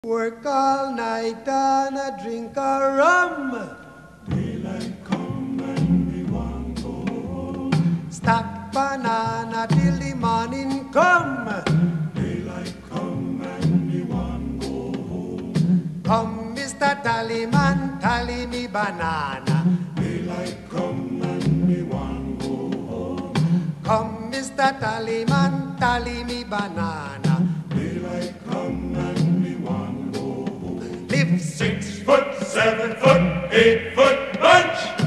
Work all night and a drink a rum. Daylight come and we want go home. Stack banana till the morning come. Daylight come and we want go home. Come, Mr. Tallyman, tally me banana. Daylight come and we want go home. Come, Mr. Tallyman, tally me banana. Daylight come and we want go home. Live 6 foot, 7 foot, 8 foot bunch.